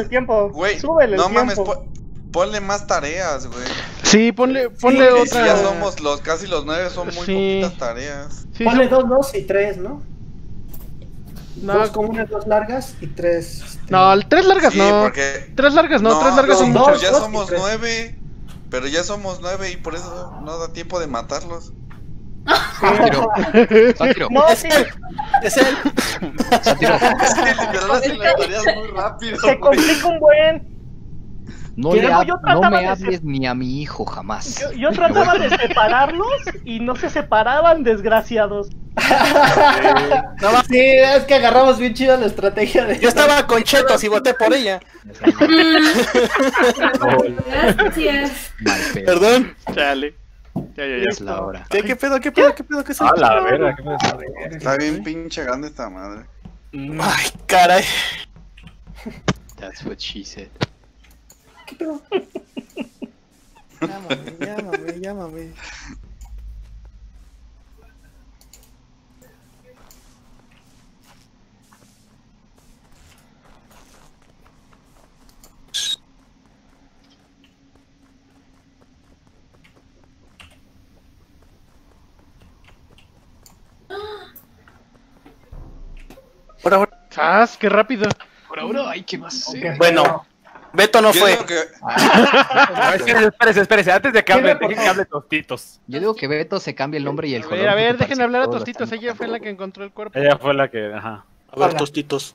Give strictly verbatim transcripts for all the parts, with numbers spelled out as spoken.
el tiempo. Güey, Súbele no el mames, tiempo. po ponle más tareas, güey. Sí, ponle, ponle Sí, otra. si ya somos los casi los nueve, son muy Sí. poquitas tareas. Sí, Ponle sí. dos, dos y tres, ¿no? No. Dos comunes, dos largas y tres. Este... No, tres largas Sí, no. porque... Tres largas no, tres largas no, son no, muchas. Pues ya dos y somos tres. nueve. Pero ya somos nueve y por eso no da tiempo de matarlos. Sátiro. Sátiro. No, sí, Es él. Sátiro. Es que literal hacen las tareas muy rápido, se güey. complica un buen. No, Yo- le yo hab- no trataba me de hables ni a mi hijo jamás. Yo, yo trataba de separarlos y no se separaban, desgraciados. No, va- Sí, es que agarramos bien chido la estrategia de. yo estaba con Chetos y voté por ella. Gracias. Mal pedo. Perdón. Chale. Ya, ya, ya. Es la hora. ¿Qué, qué pedo, qué pedo, qué pedo, qué es A la verga, ¿qué pasa? Está bien pinche grande esta madre. Ay, caray. That's what she said. ¿Qué pedo? Llámame, llámame, llámame. Por ahora. ¡Sas! ¡Qué rápido! Por ahora, ay, ¿qué más? Ok. Bueno, Beto no Yo fue. digo que... Espérese, espérese, espérese. Antes de que hable, dejen que hable Tostitos. Yo digo que Beto se cambie el nombre y el A color. ver, a ver, porque déjenme parece hablar a que todos lo Tostitos. están Ella fue la buscando. que encontró el cuerpo. Ella fue la que, ajá. A ver, Hola. tostitos.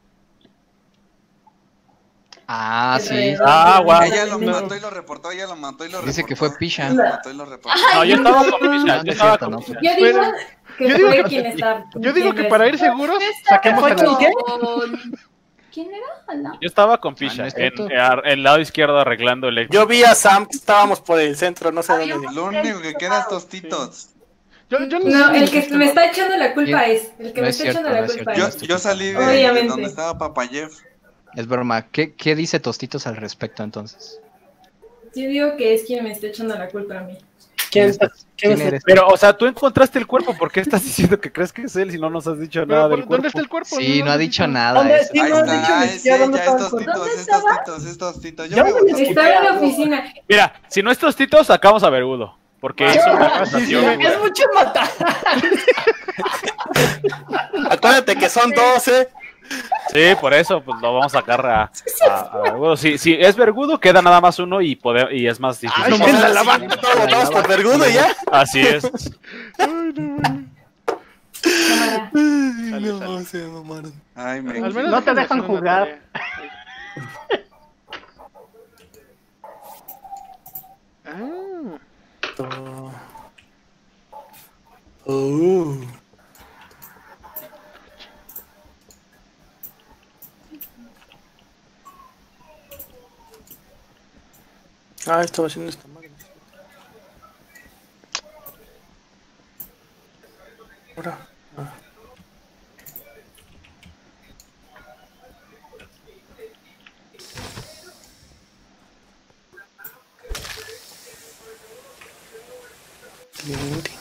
Ah, sí. Ah, guau. Ella lo No. mató y lo reportó, ella lo mató y lo reportó. Dice que fue Pisha. Ella lo mató y lo reportó. No, yo estaba con Pisha. No, Yo no es estaba cierto, con no. Pisha. Yo digo que Yo digo fue que- quien está. Yo digo que quien para es- ir seguros, Está saquemos a con- la... ¿Quién era? ¿Ala? Yo estaba con Ah, Pisha. ¿no es En, cierto? en el lado izquierdo arreglando el Yo vi a Sam que estábamos por el centro, no sé dónde. Lo único que queda es Tostitos. Yo, yo No, sé el si que me está echando la culpa es. El que No me es está echando cierto, la no es culpa Yo, es. yo salí de, de Obviamente. donde estaba Papayev. Es broma. ¿Qué, ¿Qué dice Tostitos al respecto entonces? Yo digo que es quien me está echando la culpa a mí. ¿Quién, estás? quién ¿Quién es? eres? Pero, o sea, tú encontraste el cuerpo. ¿Por qué estás diciendo que crees que es él si no nos has dicho Pero, nada ¿por- del ¿Dónde cuerpo? está el cuerpo? Sí, no ha has dicho dicho. nada. ¿Dónde? eso. Sí, Ahí no has dicho está, ni ese, siquiera dónde ya es estaba el Tostitos, ¿Dónde es estaba? Tostitos, es Tostitos. Yo Ya me me voy a lo Estaba en la oficina. Mira, si no es Tostitos, sacamos a Vergudo. Porque Ah, es una sí, sí, acusación, güey. Es mucho matar. Acuérdate que son doce. Sí, por eso pues lo vamos a sacar a, a, a Vergudo. Si, si es Vergudo, queda nada más uno y, poder, y es más difícil. Ay, no que mames. la lavanda, todos votamos por Vergudo y ya. Así es. Cámara. No, se mamaron. Ay, me... Al menos No te déjenme dejan hacer una jugar. tarea. Ah, Oh. Ah, estaba haciendo esta madre. Ahora. Ah. Bien.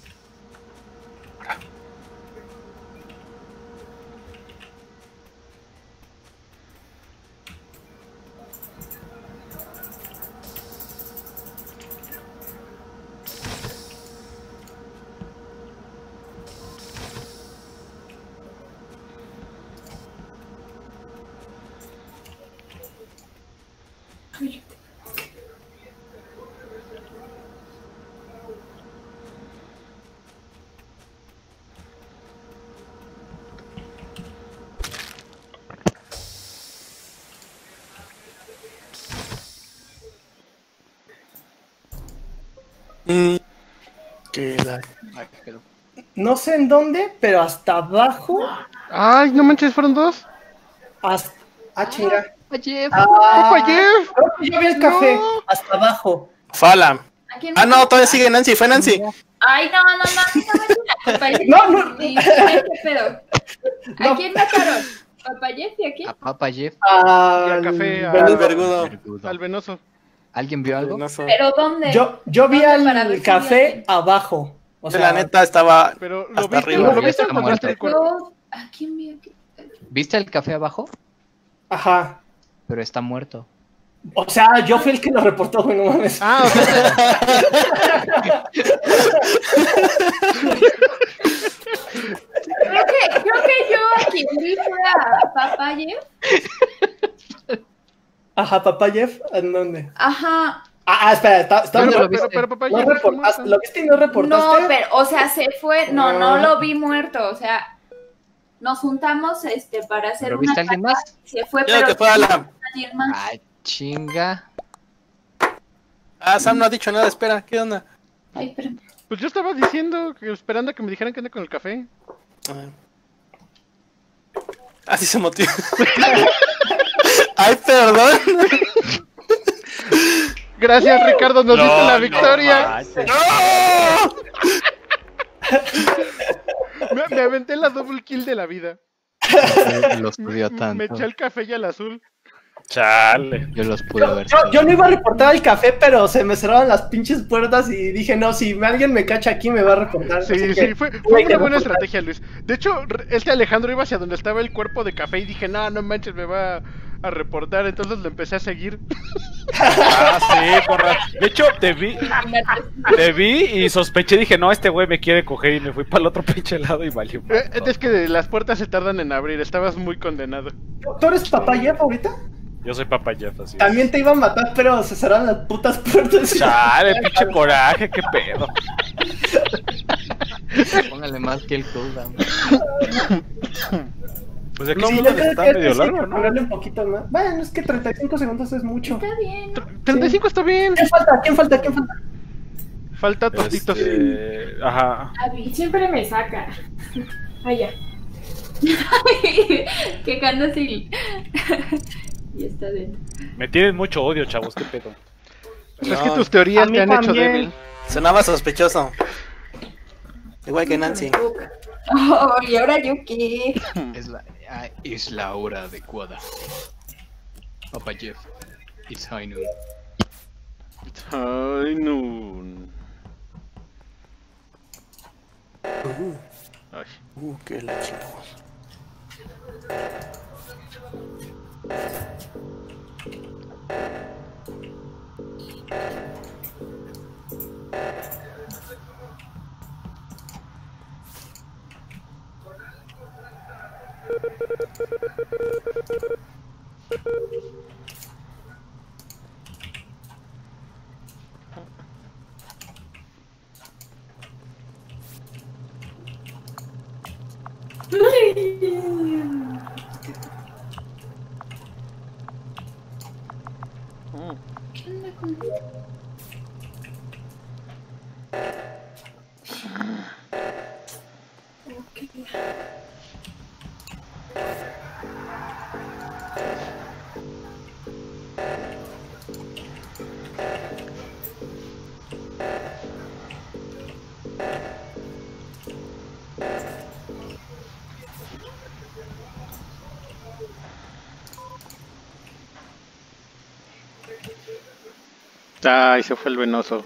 Mm, que la... No sé en dónde, pero hasta abajo. Ay, no manches, fueron dos. Hasta. Ah, chinga. Oye, Ah, Opa, Jeff. creo que yo vi el café. No. Hasta abajo. Fala. ¿A quién Ah, no, todavía sigue Nancy, fue Nancy. Ay, no, no, no. Papayef. No, no. Sí, ¿qué pedo? ¿A No. quién mataron? ¿Papayef y a quién? a Papa Jeff. Al al café, Vergudo. Al Vergudo. Vergudo. Al venoso. ¿Alguien vio algo? No sé. ¿Pero dónde? Yo, yo vi ¿Dónde para ver al si café vi abajo. O sea, la neta estaba. Pero lo Hasta viste, arriba. lo viste o Ya está encontraste el muerto. cuerpo. Yo- ¿A quién vi aquí? ¿Viste el café abajo? Ajá. pero está muerto. O sea, yo fui el que lo reportó, güey, no mames. Ah, o sea, Creo que, creo que yo a quien vi fue a Papayev. Ajá, papá Jeff, ¿en dónde? Ajá. Ah, ah, espera, está, está ¿Dónde no, lo viste? pero, pero papá, no ya está reportaste, muerto. ¿lo viste y no reportaste? No, pero, o sea, se fue. No, no Ah. lo vi muerto. O sea, nos juntamos este para hacer ¿Pero una. viste a alguien más? Se fue, Creo pero que fue a la... nadie más. Ah, chinga. Ah, Sam no ha dicho nada, espera, ¿qué onda? Ay, pero. Pues yo estaba diciendo, que esperando a que me dijeran que anda con el café. Ah, Así se motiva. Ay, perdón. Gracias, Ricardo, nos diste la No, victoria. no manches. ¡No! me, me aventé la double kill de la vida. Los pudió Me tanto. eché el café y al azul. Chale. Yo los pude Yo, ver. yo, yo no iba a reportar el café, pero se me cerraron las pinches puertas y dije, no, si me- alguien me cacha aquí me va a reportar. Sí, Así sí, que fue, tuve fue que una buena reportar. estrategia, Luis. De hecho, re- este Alejandro iba hacia donde estaba el cuerpo de café y dije, no, no manches, me va a reportar. Entonces lo empecé a seguir. Ah, sí, con razón. De hecho, te vi, te vi y sospeché, dije, no, este güey me quiere coger y me fui para el otro pinche lado y valió. Eh, es que las puertas se tardan en abrir, estabas muy condenado. ¿Tú eres papá Jeff ahorita? Yo soy Papa Jeff, así es. También te iba a matar, pero se cerraron las putas puertas. Chale, pinche coraje, qué pedo. Póngale más que el cooldown. Pues aquí No, sí, yo está creo que medio sí, largo, ¿no? ponerle un poquito más. Bueno, es que treinta y cinco segundos es mucho. Está bien. treinta y cinco está bien. ¿Quién falta? ¿Quién falta? ¿Quién falta? Falta tostitos. Este, ajá. A mí siempre me saca. Ay, ya. Que gana si. Y está dentro. Me tienen mucho odio, chavos, qué pedo. Es que No, tus teorías a mí te han hecho también. débil. sonaba sospechoso. Igual que Nancy. Oh, ¿y ahora yo qué? Es la, ah, es la hora adecuada. Papa Jeff. It's high noon. Ay, no. Ay. Uh, qué la chingamos. ¿Qué onda con Ay, se fue el venoso.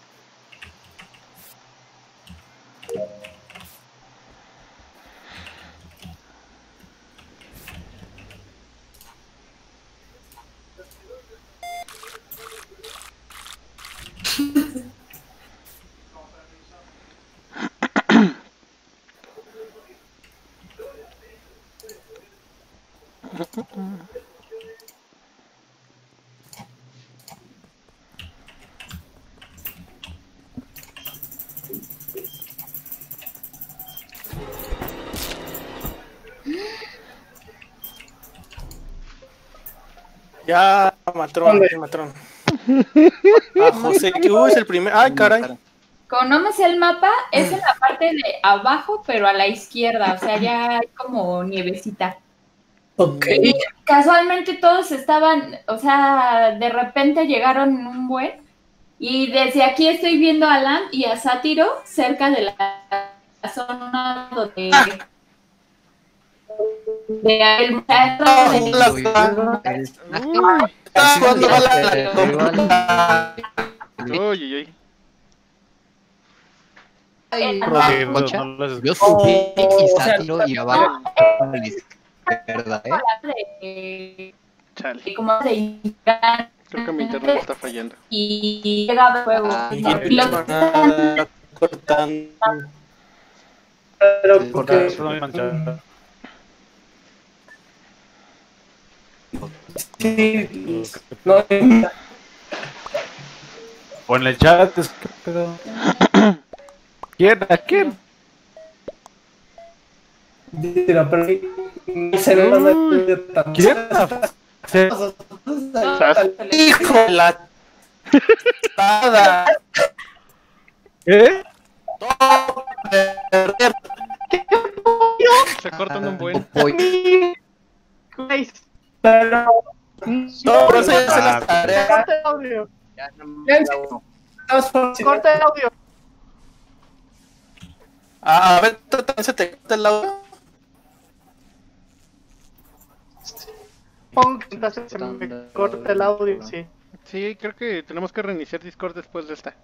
Ya, matrón, ¿Dónde? qué matrón. Ah, José, que uh, es el primer. Ay, caray. Como no me sé el mapa, es en la parte de abajo, pero a la izquierda, o sea, ya hay como nievecita. Ok. Y casualmente todos estaban, o sea, de repente llegaron en un buen, y desde aquí estoy viendo a Alan y a Sátiro cerca de la, la zona donde... de el muchacho de- Ah, cuando va la- Uy, uy, uy. en Sí, la- no, Concha. no les- Yo subí y o sea, Sátiro y abajo a la izquierda, ¿eh? de- Sí, Chale. como de Creo que mi internet está fallando. y llegaba el juego. Ay, No, y lo- ah, cortando. Pero Sí, porque... Eso no me mancha. Sí, no, O en el chat, es que pedo. ¿Quién? ¿A quién? pero, pero no se ve dónde tan- ¿Quién? Sí. ¡Hijo de la... ¡Nada! ¿Eh? Se cortan un buen. Voy. Güey, Pero... No, pero eso ya se las tareas. corta el audio. Corta el audio. Ah, a ver, ¿tú también se te corta el audio? Pon, entonces se me corta el audio, sí. Sí, creo que tenemos que reiniciar Discord después de esta.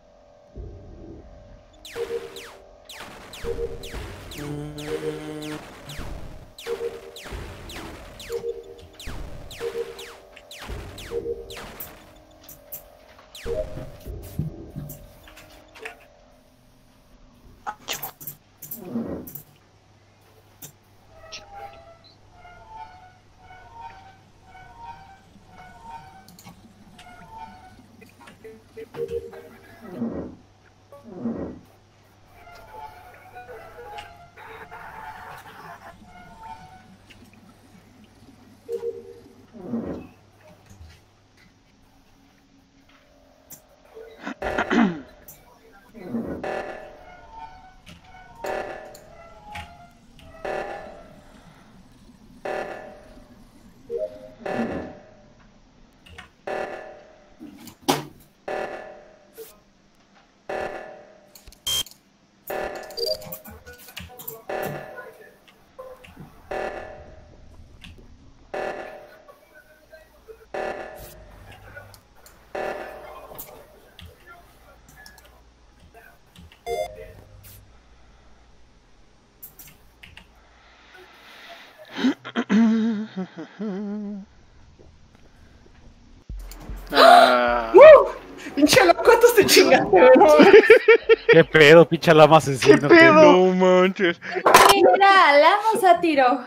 Ah, Pinche loco, ¿cuántos te chingaste, bro? ¿Qué pedo, pinche lama asesino? ¿Qué pedo? no manches. Mira, hablamos a tiro.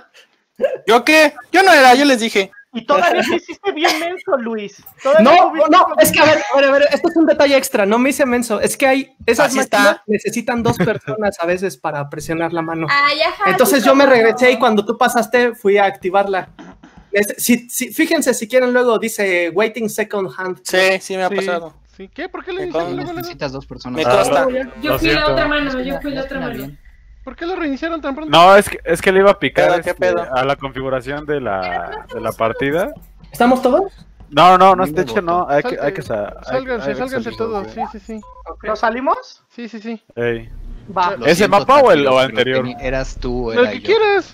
¿Yo qué? Yo no era, yo les dije. Y todavía te hiciste bien menso, Luis. Todavía No, tuviste no, con- es que a ver, a ver, a ver, esto es un detalle extra, no me hice menso, es que hay, esas Así máquinas está. necesitan dos personas a veces para presionar la mano. Ay, ajá, Entonces sí, yo me cómo no. regresé y cuando tú pasaste fui a activarla. Este, si, si- fíjense si quieren luego dice waiting second hand. Sí, sí me ha Sí, pasado. sí. ¿Qué? ¿Por qué le Me dicen con- luego, luego? Necesitas dos personas. Me Ah, consta. Yo Lo fui la siento. otra mano, yo fui la otra mano. Bien. ¿Por qué lo reiniciaron tan pronto? No, es que, es que le iba a picar Pedo, ¿qué este, pedo? a la configuración de la, de la partida. ¿Estamos todos? No, no, no, Ni de me hecho no, voto. hay que, Salte- hay que, sa- hay- Sálganse, hay que sálganse salir. todos. Sí, sí, sí. ¿Nos salimos? Sí, sí, sí. Ey. Va. Lo ¿Ese siento, mapa o el- Tati, o pero anterior? teni- Eras tú o Lo era que yo. quieras.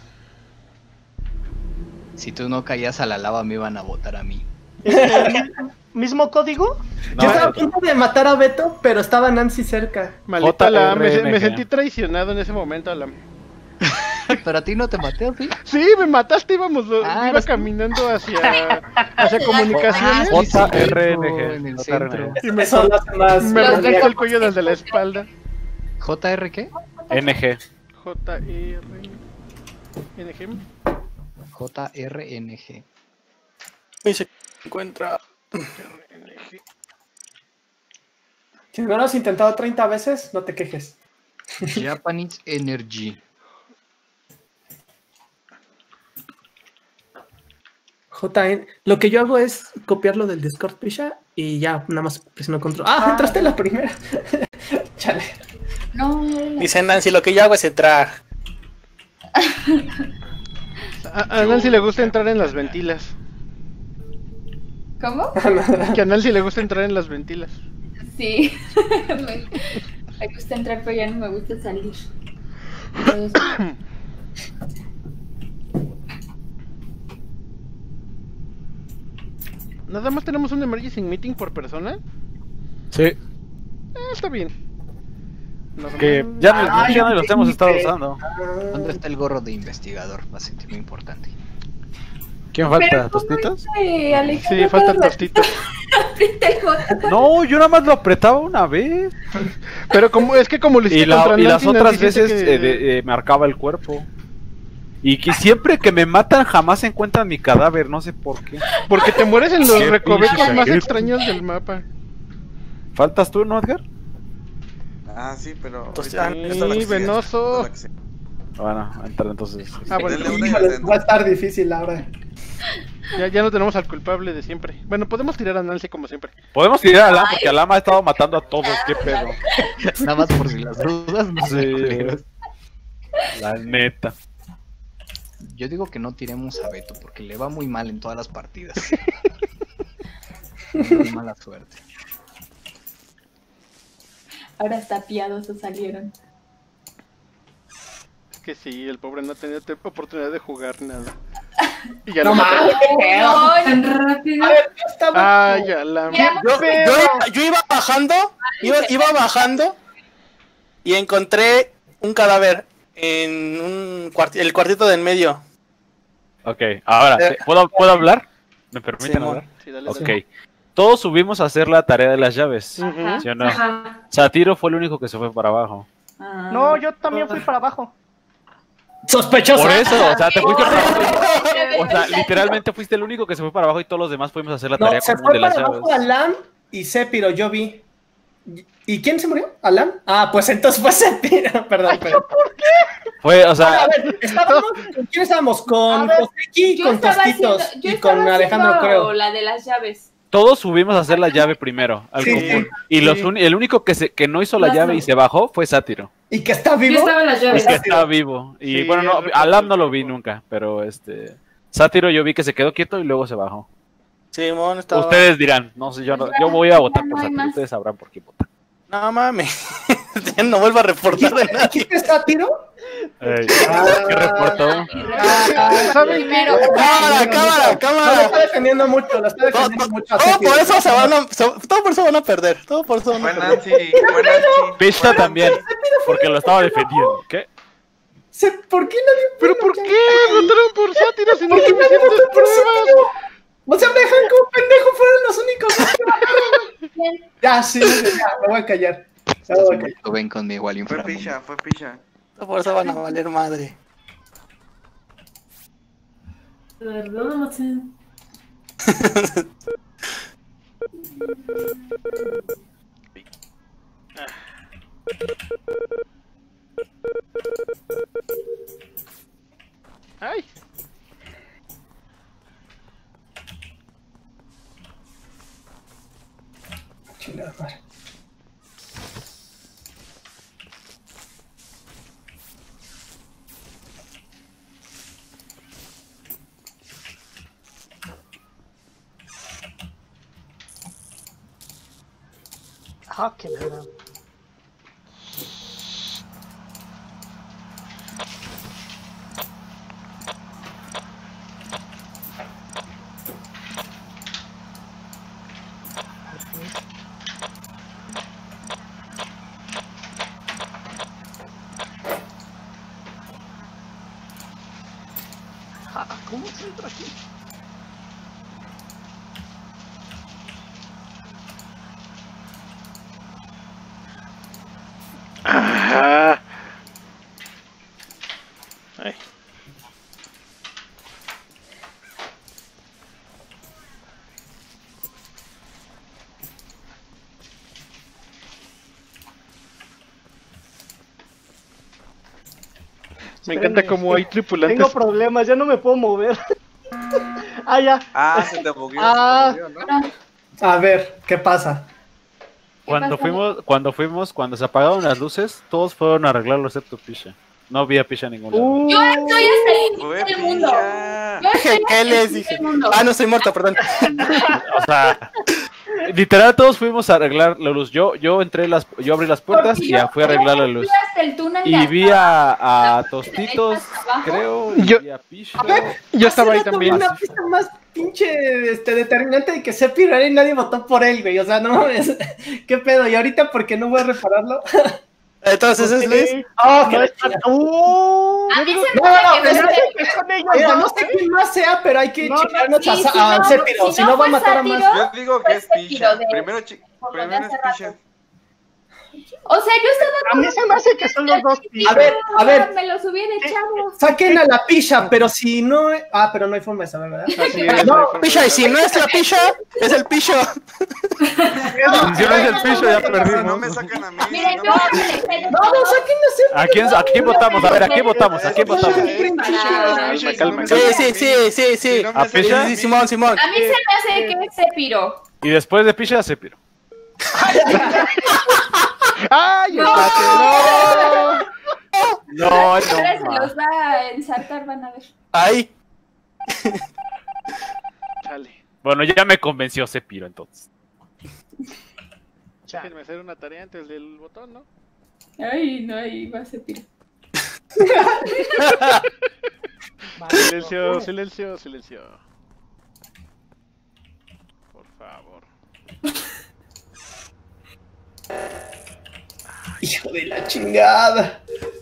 Si tú no caías a la lava, me iban a votar a mí. Este, ¿Mismo código? No, yo estaba a es- punto de matar a Beto, pero estaba Nancy cerca. Maldita la, me, J R N G. me sentí traicionado en ese momento, Alan. Pero a ti no te maté, ¿sí? Sí, me mataste, íbamos, lo- Ah, iba eres tú. caminando hacia, hacia comunicaciones. Ah, sí, J R cierto, N G, en el J R N G. centro. Y me, Eso lo hace más. me Los rompiste de- el cuello desde la espalda. ¿J R qué? N G. J R N G. J R N G. Y se encuentra. Si no lo has intentado treinta veces, no te quejes. Japanese Energy. J N. Lo que yo hago es copiarlo del Discord, Pisha, y ya nada más presiono control. Ah, entraste en la primera. Chale. No, era- Dice Nancy, lo que yo hago es entrar. A, a Nancy le gusta entrar en las ventilas. ¿Cómo? Que a Nancy le gusta entrar en las ventilas. Sí. me, me gusta entrar, pero ya no me gusta salir. Entonces, Nada más tenemos un emergency meeting por persona. Sí, Eh, está bien. Normal. que ya, no- Ay, ya no los hemos estado sí. usando. ¿Dónde está el gorro de investigador? Para sentirme importante. ¿Quién falta? Pero, ¿cómo ¿Tostitos? hice, Alejandro? Sí, falta el Todas tostito. las- aprieta el botón. No, yo nada más lo apretaba una vez. Pero como es que como lo hiciste Y, la- contra y las Nancy, otras Nancy siente veces que- eh, de- eh, marcaba el cuerpo. Y que siempre que me matan jamás encuentran mi cadáver, no sé por qué. Porque te mueres en los Qué recovecos pinche más gente. extraños del mapa. ¿Faltas tú, no, Edgar? Ah, sí, pero. Entonces, ahorita- ah, esta es la que Sí, sigue, venoso. esta es la que sigue. Bueno, entra entonces. Ah, bueno, Denle una y Híjole, atento. va a estar difícil ahora. ya, ya no tenemos al culpable de siempre. Bueno, podemos tirar a Nancy como siempre. Podemos tirar a Alam porque Alam ha estado matando a todos, qué pedo. Nada más por si las dudas. No sé, Sí. culeros. La neta. Yo digo que no tiremos a Beto porque le va muy mal en todas las partidas. Muy mala suerte. Ahora hasta piadosos salieron. Es que sí, el pobre no ha tenido te- oportunidad de jugar nada. Y ya No lo mataron. mames, qué pedo. No, tan rápido. A ver, yo estaba. Ay, ya la... Mira, Yo, yo, iba, yo iba bajando, iba, iba bajando y encontré un cadáver en un cuart- el cuartito de en medio. Ok, ahora, Eh. ¿puedo, ¿puedo hablar? ¿Me permiten Simón. hablar? Sí, dale, Ok. dale. Todos subimos a hacer la tarea de las llaves. Ujú. ¿Sí o no? Ajá. Satiro fue el único que se fue para abajo. Ah. No, yo también fui para abajo. Sospechoso. Por eso, o sea, te fuiste para abajo. Pero O sea, ya- literalmente fuiste el único que se fue para abajo y todos los demás fuimos a hacer la No, tarea se común fue de las para llaves. abajo Alam y Sepiro, yo vi. ¿Y quién se murió? ¿Alam? Ah, pues entonces fue Sepiro, perdón. pero- Fue, o A sea, ver, estábamos, ¿con quién estábamos? Con A ver, Joseki, Yo con estaba Tostitos haciendo- yo y estaba con Alejandro, haciendo creo. la de las llaves. todos subimos a hacer la llave primero, al Sí, común. sí. Y los Sí. un- el único que, se, que no hizo la Más llave no. y se bajó fue Sátiro. ¿Y que está Yo vivo? estaba en las Y llaves. que estaba vivo. Y Sí, bueno, no, es verdad. Alam no lo vi nunca, pero este... Sátiro yo vi que se quedó quieto y luego se bajó. Simón estaba. Ustedes dirán, no sé, yo, no- yo voy a votar por Sátiro, ustedes sabrán por quién votar. No mames. Ya no vuelvo a reportar de nada. ¿Quién está tiro? Ey, Ah. ¿qué reportó? ¿Saben Primero. Cámara, cámara, No lo cámara. está defendiendo mucho, lo está Todo, defendiendo mucho. a todo Sepiro. por eso se van a, se- todo por eso van a perder. Todo por eso van a Fue perder. Nancy, fue Nancy. Pista también, porque lo estaba defendiendo. ¿Qué? Se- ¿Por qué nadie ¿Pero por qué votaron por Sátiro si no ¿Por qué hay nadie suficientes votó por pruebas? Sepiro? O sea, me dejan como pendejo, fueron los únicos que bajaron. Ya, sí, ya, me voy a callar. Me voy a callar. Ven conmigo al Fue inframundo. picha, fue picha. Todo por eso van a valer madre. Perdóname. Ay, Chingada madre. Ah, qué verdad. ¿Cómo se entra aquí? ah. Ay. Me encanta Espérenme, cómo hay tripulantes. Tengo problemas, ya no me puedo mover. Ah, ya. Ah, se te bugueó. Ah. se te bugueó, ¿no? A ver, ¿qué pasa? Cuando pasó? fuimos, cuando fuimos, cuando se apagaron las luces, todos fueron a arreglarlo excepto Pisha. No había Pisha en ningún lado. Uh, Yo estoy hasta el Fue inicio del mundo. picha. Yo estoy ¿Qué hasta el les inicio dije? del mundo. Ah, no estoy muerto, perdón. O sea, literal todos fuimos a arreglar la luz. Yo, yo entré las, yo abrí las puertas Porque y yo- ya fui a arreglar la yo luz. fui hasta el túnel de Y hasta vi abajo. a, a La Tostitos, hasta abajo. creo, y Yo- vi a Pisha. Yo estaba ahí Hace rato también. vi una pista más pinche este, determinante de que Sepiro era y nadie votó por él, güey. O sea, no mames. ¿Qué pedo? ¿Y ahorita por qué no voy a repararlo? Entonces es Liz. Oh, no está... ¡Uh! A mí se me No, no, hace que no, fue es- que son ellos Mira, dos, no sé ¿eh? quién más sea, pero hay que No, chingarnos sí, a, si a no- Sépiro, si si no no va fue a matar a más. Sátiro, Yo digo que Fue es Sépiro Picha. de- Primero, chi- por lo de primero es hace Picha. rato. O sea, yo estaba A mí se me hace que son los dos A pichas. ver, a ver, me lo subí de chavo. saquen a la Pisha, pero si no... Ah, pero no hay forma de saber, ¿verdad? Así es, No, hay Pisha, y si forma no es la Pisha, es el Picho. Y si no es el picho, ya Si no perdimos. me sacan a mí. Miren, si yo no me- No, no, saquen a Sépiro. ¿A quién, ¿A quién votamos? A ver, ¿a quién votamos? ¿A quién votamos? Es Picha, es Picha, y si no me Sí, sacan a sí, mí. sí, sí, sí. Si no me ¿A sacan Picha? a Sí, mí. Simón, Simón. A mí se me hace que es Sepiro. Y después de picha, Sepiro. ¡Ay, No. empate! ¡No! No, Ahora se no. los va a ensartar, van a ver. Ahí. Chale. Bueno, ya me convenció Sepiro entonces. Déjenme hacer una tarea antes del botón, ¿no? Ay, no, ahí va Sepiro. Silencio, silencio, silencio. Por favor. Hijo de la chingada.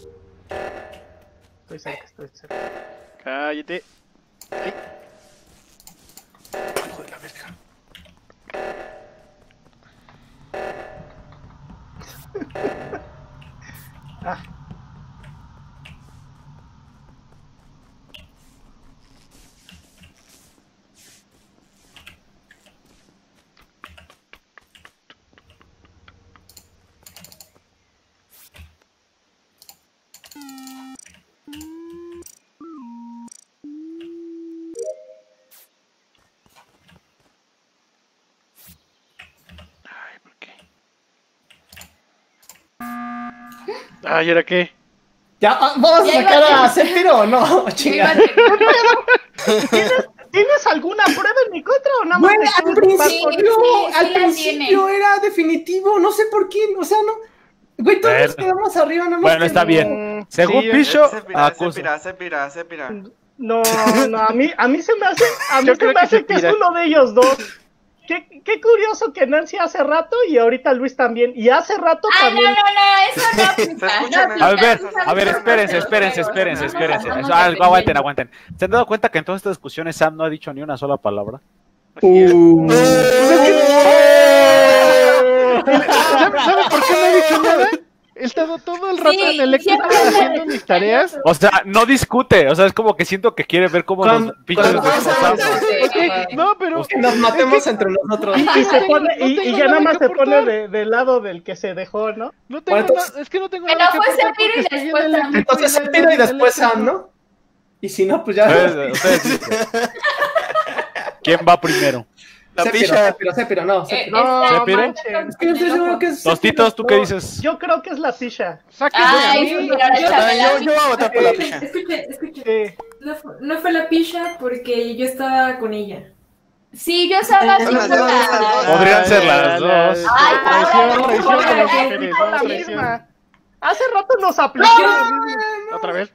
Estoy cerca, estoy cerca. Cállate. Ay. Hijo de la verga. Ah, Ay, ¿por qué? Ay, ¿ahora qué? Ya, ah, ¿vamos a Ya sacar iba- a Sépiro o no? Chinga. ¿tienes alguna prueba en mi contra o nada más? Güey, te al quieres culpar principio, por- sí, sí al la principio era definitivo, no sé por qué, o sea, no. Güey, todos Ver. nos quedamos arriba, nada más. Bueno, que está no. bien. Según Sí, Picho, Sepira, acusa. Sepira, Sepira, Sepira. No, no, a mí, a mí se me hace, a mí Yo se creo me que hace se que es pira. uno de ellos dos. Qué, qué curioso que Nancy hace rato y ahorita Luis también. Y hace rato Ah, no, también. no, no, eso no aplica. Se no escuchan aplica, A ver, tú a sabes ver, cómo espérense, son los espérense, juegos, espérense, no espérense. nos Eso, andamos algo, aguanten, defendiendo. aguanten. ¿Se han dado cuenta que en todas estas discusiones Sam no ha dicho ni una sola palabra? Uh. ¿Sabe, sabe por qué no he dicho nada? He estado todo el rato Sí, en el Electric siempre haciendo me- mis tareas. O sea, no discute. O sea, es como que siento que quiere ver cómo Cuando- los pinches cuando desglosamos. pasa eso, Ok, no, pero... Que nos matemos entre nosotros. Y, y No se tengo- pone, no y, tengo y ya nada nada más que se pone aportar. de- del lado del que se dejó, ¿no? No tengo Bueno, entonces- nada, es que no tengo Pero nada que fue aportar Sepiro y porque estoy en después el Sam. eléctrico Entonces y el Sépiro y después eléctrico. Sam, ¿no? Y si no, pues ya. Ustedes- ustedes dicen. ¿Quién va primero? La Sépiro, Pisha. Sépiro, Sépiro, no. Eh, Sépiro. No, está- ¿Sepiro? manchen. Es que yo estoy seguro que es. Tostitos, ¿tú qué No, dices? Yo creo que es la Tisha. Sáquenme a Ay, mí. sí, pero ahora Yo, échame la yo, yo voy a votar por la Pisha. Escuche, escuche. Sí. No, fu- no fue la Pisha porque yo estaba con ella. Sí, yo estaba Son las dos, son las dos. Podrían ser las dos. Ay, Traición, ay, traición de ay, las ay, mujeres, Con no, la traición. misma. Hace rato nos aplicó. Otra vez.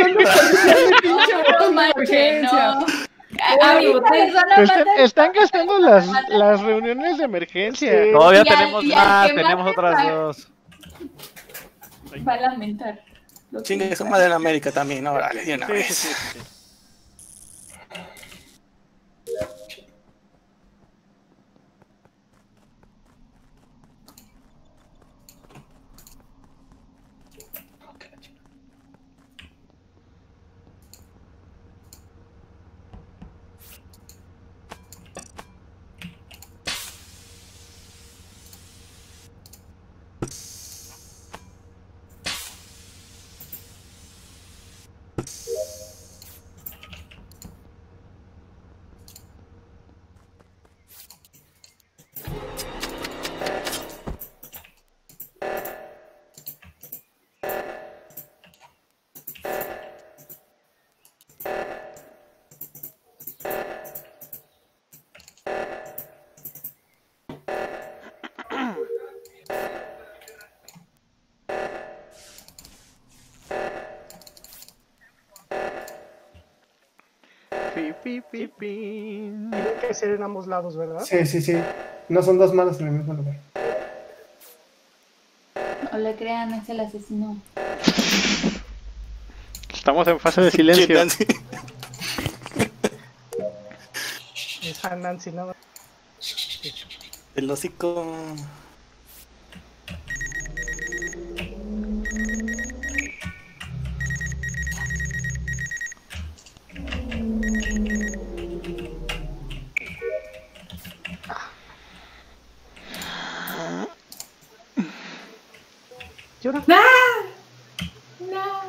No manches, no. Ahorita les van a Están, matar. están gastando las, las reuniones de emergencia. Sí. Todavía Y al- tenemos y al más, que tenemos mate, otras va- dos. Va a lamentar. Lo que- Chingue su madre en América también, no, vale, de una Sí, sí, vez. sí, sí. Pi, pi, pi, pi. Tienen que ser en ambos lados, ¿verdad? Sí, sí, sí. No son dos malos en el mismo lugar. No le crean, es el asesino. Estamos en fase de silencio. Esa Nancy, no. El hocico. Llora. ¡No! ¡No!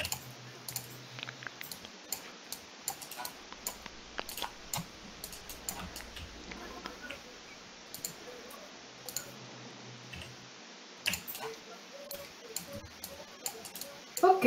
Ok.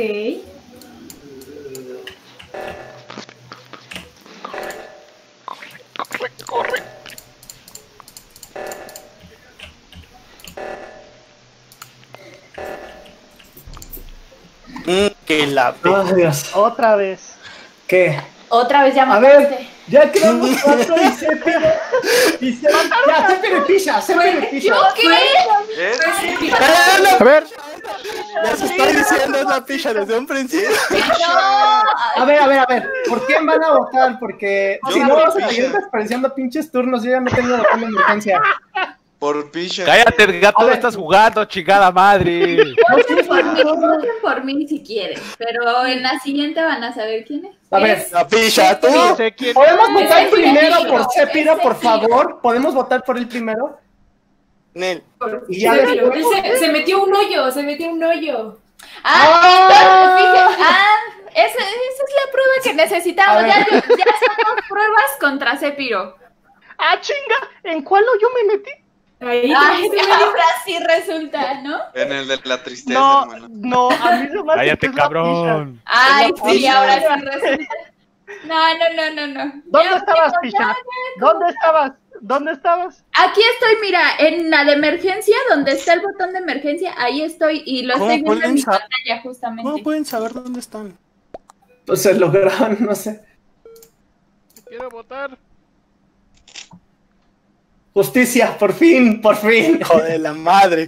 Mm, que la... Ay, Dios. Otra vez. ¿Qué? Otra vez ya A ver, ya quedamos cuatro y Sepiro. Y se ya, Sepiro y Pisha, Sepiro y Pisha. ¿Eh? A ver, Ya se está diciendo esa picha desde un principio. A ver, a ver, a ver. ¿Por quién van a votar? Porque Yo si no por vamos a Pisha. seguir desperdiciando pinches turnos, yo ya no tengo botón de emergencia. Por Pisha. Cállate, el gato, A no ver. estás jugando, chingada madre. Voten por mí, voten por mí si quieren, pero en la siguiente van a saber quién es. A ver, Es- La picha, tú. no sé quién. ¿podemos votar Ese primero Sepiro, por Sepiro, ese por Sepiro. favor? ¿Podemos votar por él primero? Nel. Y ya Sepiro, después- él se, se metió un hoyo, se metió un hoyo. Ah, entonces, fíjense, ah, esa, esa es la prueba que necesitamos. A Ya, ver. ya hacemos pruebas contra Sepiro. ¡Ah, chinga! ¿En cuál yo me metí? Ahí, Ay, se ahora sí resulta, ¿no? En el de la tristeza, No, hermano. no, a mí se me hace que Cállate, es la cabrón. Ay, Es la sí, Pisha. ahora sí resulta. No, no, no, no, no. ¿Dónde Ya, estabas, ya, Pisha? ya, ¿Dónde estabas? ¿Dónde estabas? Aquí estoy, mira, en la de emergencia, donde está el botón de emergencia, ahí estoy y lo ¿Cómo estoy viendo en pueden mi sa- pantalla justamente. ¿Cómo pueden saber dónde están? Pues se lograron, no sé. Quiero votar. Justicia, por fin, por fin. Hijo de la madre.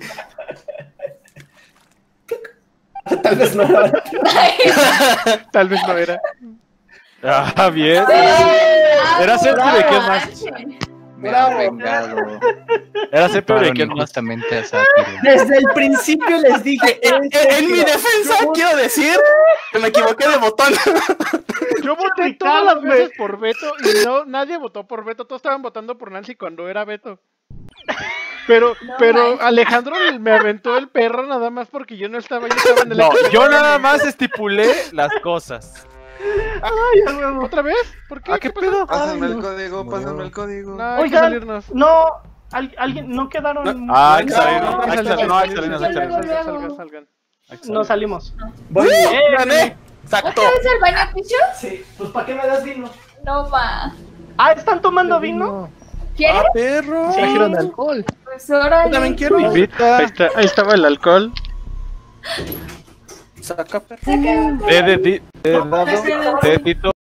Tal vez no. Tal vez no era. Ah, bien. Ah, Era Sepiro y quién más. manchen. Me Bravo. ha vengado. Era Sepiro y Mataron quién más. injustamente a Sátiro. Desde el principio les dije. En, en mi defensa quiero decir que me equivoqué de botón. Yo voté Ricardo, todas las güey. veces por Beto y no, nadie votó por Beto. Todos estaban votando por Nancy cuando era Beto. Pero, No pero manches. Alejandro me aventó el perro nada más porque yo no estaba, yo estaba en el No, equipo. yo nada más estipulé las cosas. ¿Otra vez? ¿Por qué? ¿Ah, qué pedo? Pásame Ay, el no. código, pásame el código. No, hay que Oigan, salirnos. no, al- alguien, no quedaron. Ah, hay que no, salir, no, ¿no? Hay que salgan, salir, no, hay que salgan, salir, hay que salgan, salir. Luego, salgan, luego. salgan. no salimos. Voy. Gané. Exacto. ¿Otra vez el baño, Picho? Sí, pues ¿para qué me das vino? No, ma. Ah, ¿están tomando vino? ¿Quieres? Ah, perro. Sí. alcohol. Pues órale. Yo también quiero. Invita. Ahí, está, ahí estaba el alcohol. Saca, perro. Saca. Te de ti, te he dado, te he dito.